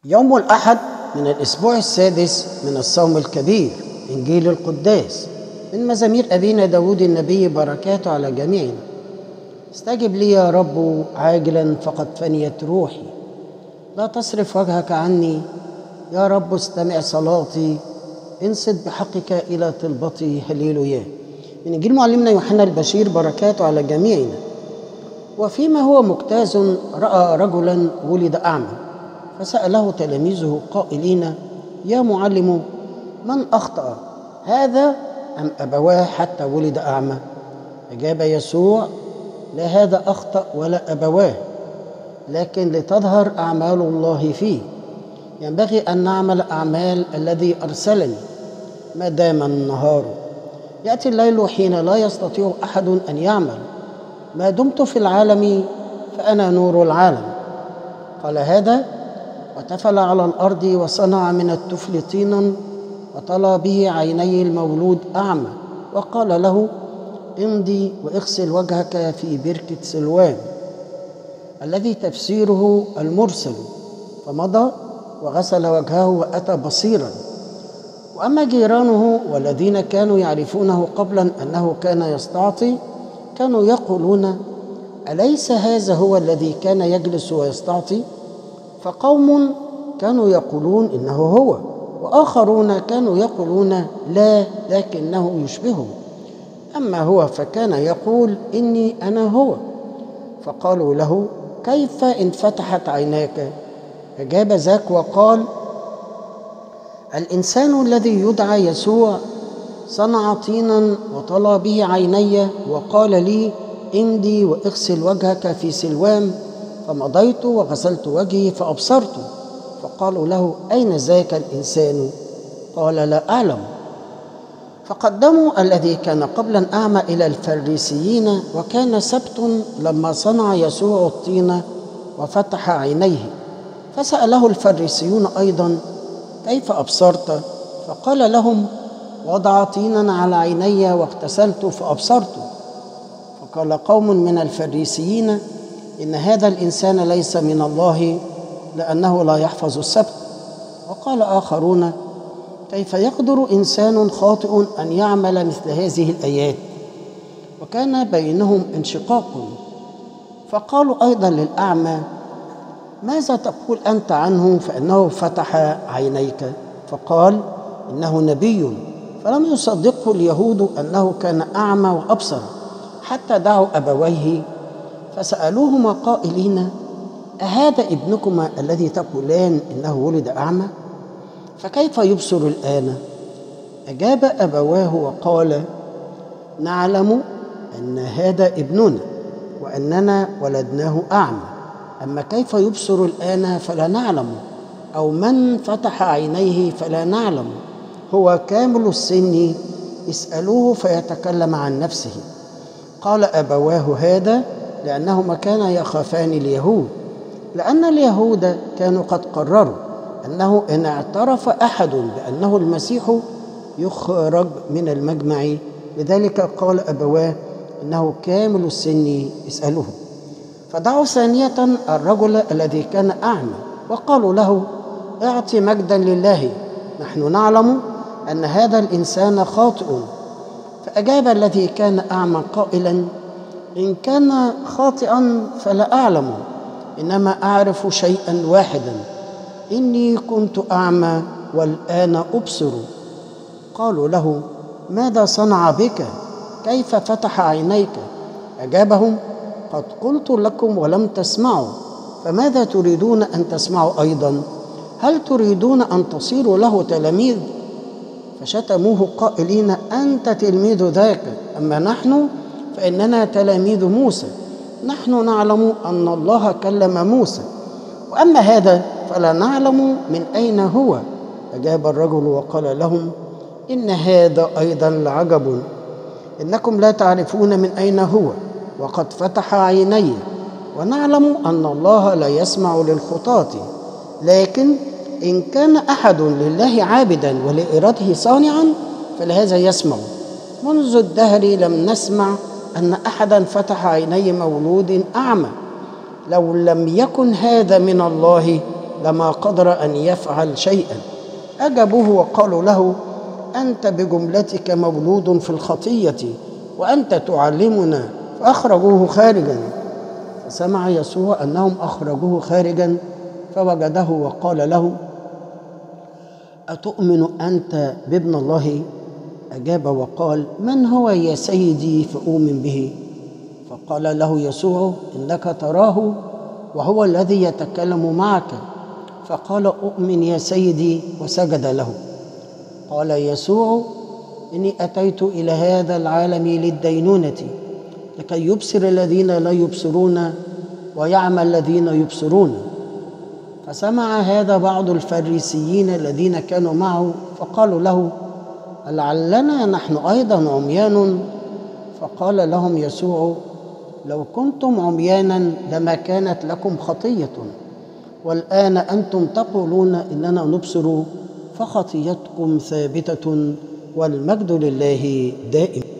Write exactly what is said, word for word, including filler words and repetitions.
يوم الأحد من الأسبوع السادس من الصوم الكبير، إنجيل القداس من مزامير أبينا داود النبي، بركاته على جميعنا. استجب لي يا رب عاجلا فقد فنيت روحي، لا تصرف وجهك عني يا رب، استمع صلاتي، انصت بحقك إلى طلبتي. هللويا. من إنجيل معلمنا يوحنا البشير، بركاته على جميعنا. وفيما هو مجتاز رأى رجلا ولد أعمى، فسأله تلاميذه قائلين: يا معلم، من أخطأ، هذا أم أبواه حتى ولد أعمى؟ أجاب يسوع: لا هذا أخطأ ولا أبواه، لكن لتظهر أعمال الله فيه. ينبغي أن نعمل أعمال الذي أرسلني ما دام النهار. يأتي الليل حين لا يستطيع أحد أن يعمل. ما دمت في العالم فأنا نور العالم. قال هذا وتفل على الأرض وصنع من التفل طينا وطلى به عيني المولود أعمى، وقال له: امضي واغسل وجهك في بركة سلوان، الذي تفسيره المرسل. فمضى وغسل وجهه وأتى بصيرا. وأما جيرانه والذين كانوا يعرفونه قبلا أنه كان يستعطي كانوا يقولون: أليس هذا هو الذي كان يجلس ويستعطي؟ فقوم كانوا يقولون إنه هو، وآخرون كانوا يقولون لا، لكنه يشبهه. أما هو فكان يقول: إني أنا هو. فقالوا له: كيف انفتحت عيناك؟ أجاب ذاك وقال: الإنسان الذي يدعى يسوع صنع طينا وطلى به عيني، وقال لي: امضي واغسل وجهك في سلوان. فمضيت وغسلت وجهي فأبصرت. فقالوا له: أين ذاك الإنسان؟ قال: لا أعلم. فقدموا الذي كان قبلا أعمى إلى الفريسيين، وكان سبت لما صنع يسوع الطين وفتح عينيه. فسأله الفريسيون أيضا: كيف أبصرت؟ فقال لهم: وضع طينا على عيني واغتسلت فأبصرت. فقال قوم من الفريسيين: إن هذا الإنسان ليس من الله، لأنه لا يحفظ السبت. وقال آخرون: كيف يقدر إنسان خاطئ أن يعمل مثل هذه الآيات؟ وكان بينهم انشقاق. فقالوا أيضا للأعمى: ماذا تقول أنت عنه فإنه فتح عينيك؟ فقال: إنه نبي. فلم يصدقه اليهود أنه كان أعمى وأبصر، حتى دعوا أبويه فسألوهما قائلين: أهذا ابنكما الذي تقولان إنه ولد أعمى؟ فكيف يبصر الآن؟ أجاب أبواه وقال: نعلم أن هذا ابننا وأننا ولدناه أعمى، أما كيف يبصر الآن فلا نعلم، أو من فتح عينيه فلا نعلم. هو كامل السن، اسألوه فيتكلم عن نفسه. قال أبواه هذا لأنهما كانا يخافان اليهود، لأن اليهود كانوا قد قرروا أنه إن اعترف أحد بأنه المسيح يخرج من المجمع. لذلك قال أبواه إنه كامل السن، اسألوه. فدعوا ثانية الرجل الذي كان أعمى وقالوا له: اعط مجدا لله، نحن نعلم أن هذا الإنسان خاطئ. فأجاب الذي كان أعمى قائلا: إن كان خاطئا فلا أعلم، إنما أعرف شيئا واحدا، إني كنت أعمى والآن أبصر. قالوا له: ماذا صنع بك؟ كيف فتح عينيك؟ أجابهم: قد قلت لكم ولم تسمعوا، فماذا تريدون أن تسمعوا أيضا؟ هل تريدون أن تصيروا له تلاميذ؟ فشتموه قائلين: أنت تلميذ ذاك، أما نحن فإننا تلاميذ موسى، نحن نعلم أن الله كلم موسى، وأما هذا فلا نعلم من أين هو. أجاب الرجل وقال لهم: إن هذا أيضا لعجب، إنكم لا تعرفون من أين هو، وقد فتح عيني، ونعلم أن الله لا يسمع للخطاة، لكن إن كان أحد لله عابدا ولإرادته صانعا فلهذا يسمع. منذ الدهر لم نسمع أن أحدا فتح عيني مولود أعمى. لو لم يكن هذا من الله لما قدر أن يفعل شيئا. أجابوه وقالوا له: أنت بجملتك مولود في الخطية وأنت تعلمنا. فأخرجوه خارجا. فسمع يسوع أنهم أخرجوه خارجا فوجده وقال له: أتؤمن أنت بابن الله؟ أجاب وقال: من هو يا سيدي فأؤمن به؟ فقال له يسوع: إنك تراه وهو الذي يتكلم معك. فقال: أؤمن يا سيدي، وسجد له. قال يسوع: إني أتيت إلى هذا العالم للدينونة، لكي يبصر الذين لا يبصرون ويعمى الذين يبصرون. فسمع هذا بعض الفريسيين الذين كانوا معه، فقالوا له: لعلنا نحن أيضا عميان؟ فقال لهم يسوع: لو كنتم عميانا لما كانت لكم خطية، والآن أنتم تقولون إننا نبصر، فخطيتكم ثابتة، والمجد لله دائم.